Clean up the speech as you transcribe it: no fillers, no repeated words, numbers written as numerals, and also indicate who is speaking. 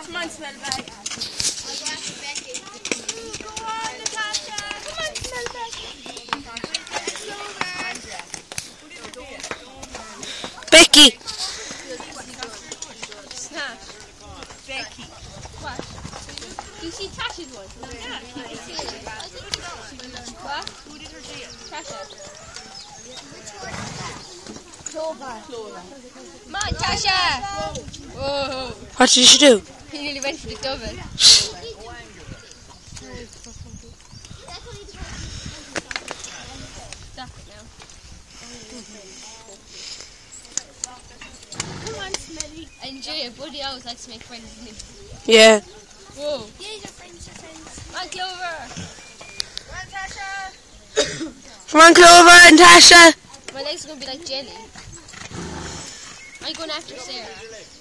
Speaker 1: Come on, smell bag. Go on, Natasha. Come on, smell bag.
Speaker 2: Becky.
Speaker 1: Snap. Becky. What? Do you see Tasha's one? Yeah. What? Who did her deal? Tasha. Clover. Come on, Tasha. Whoa.
Speaker 2: What did she do?
Speaker 1: He nearly went for the double. Stop it now. Come on, Smelly. And Jay, Buddy always likes to make friends with him.
Speaker 2: Yeah.
Speaker 1: Whoa. Yeah, your friends. Come on, Clover. Come on, Tasha.
Speaker 2: Come on, Clover and Tasha.
Speaker 1: My legs are going to be like jelly. I'm going after Sarah.